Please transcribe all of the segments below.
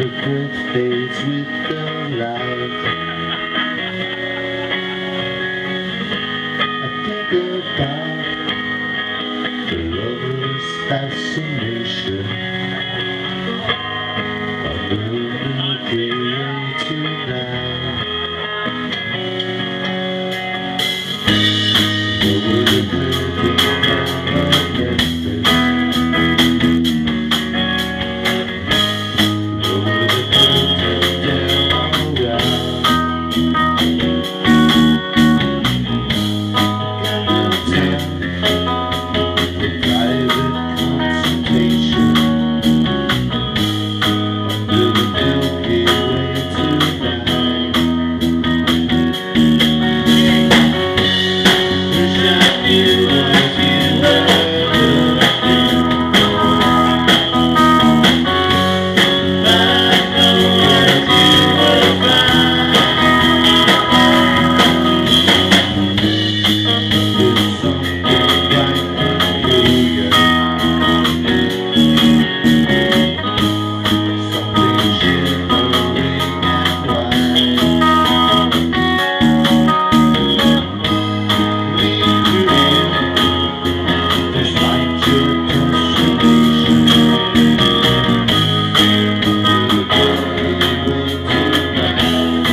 the good fades with the light. I think about the lover's fascination on the Milky Way tonight. Over the curtain of Memphis, over the curtain down around. Got no time for private consultation under the Milky Way tonight. Wish I knew what you were looking for, but I know what you will find. There's something right peculiar, something shimmering and white. Linger in, despite your consternation, under the Milky Way tonight.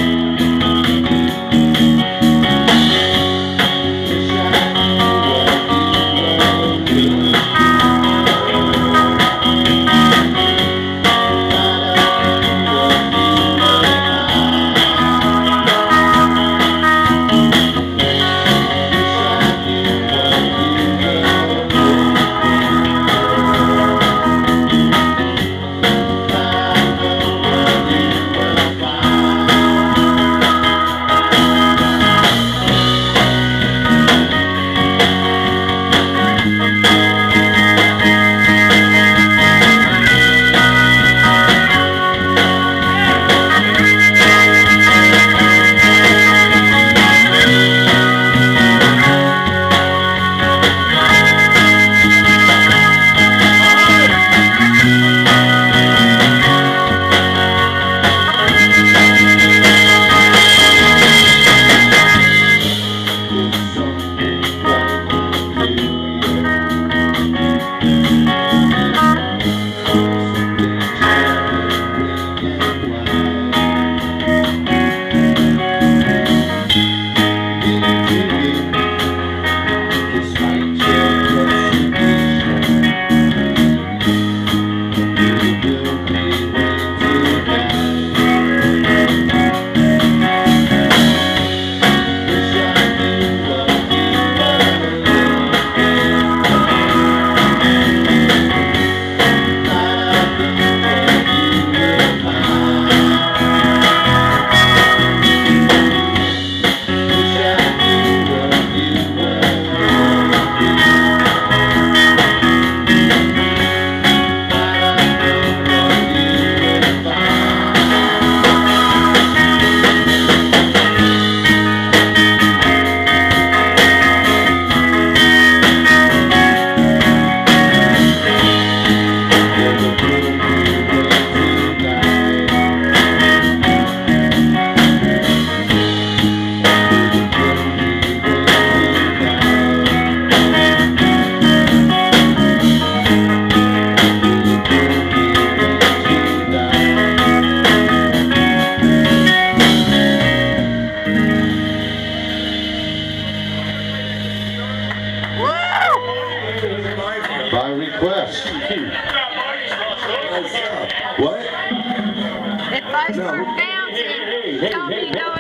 Wish I knew what you were looking for, but I know what you will find. Wish I knew what you were looking for, but I know what you will find. There's something right peculiar, something shimmering and white. Linger in, despite your consternation, under the Milky Way tonight. Wish I knew what you were looking for, but I know what you will find. Wish I knew what you were looking for, but I know what you will find. Over the Milky Way tonight. Over the Milky Way tonight. Over the Milky Way tonight. By request. What? Advice for bouncing. Don't be no